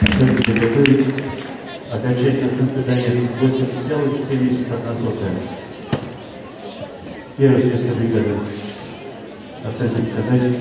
Центр готовить окончательное испытание 8,71. Первая списка бригады. Оценка показателей.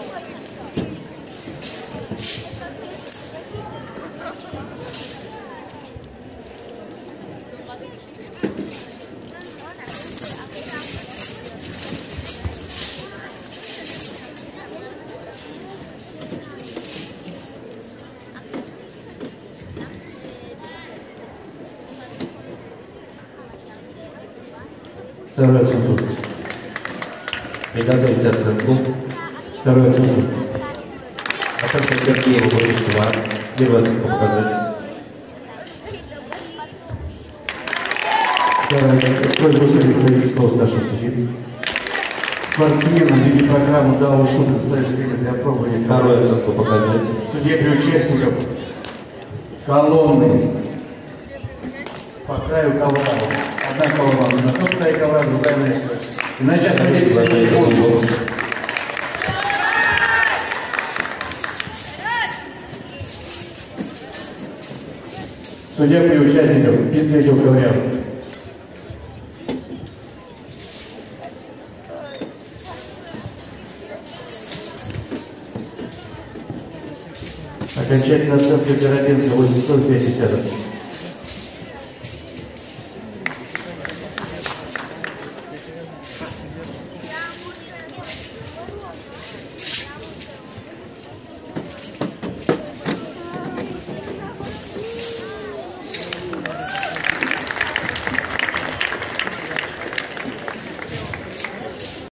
Вторую оценку. Приготовить оценку. Вторую оценку. Оценка Сергеева 82. Первую оценку показать. Вторая оценка. Просьба судей провести стол старших судей. Спортсменам в виде программы «Дау Шут» ставишь для опробования. Вторую оценку показать. Судье при участников колонны по краю ковра. Одна колонна на тот край ковра, другая на этот. Иначе судья при участниках третьего ковра. Окончательная оценка Городенко 8,5.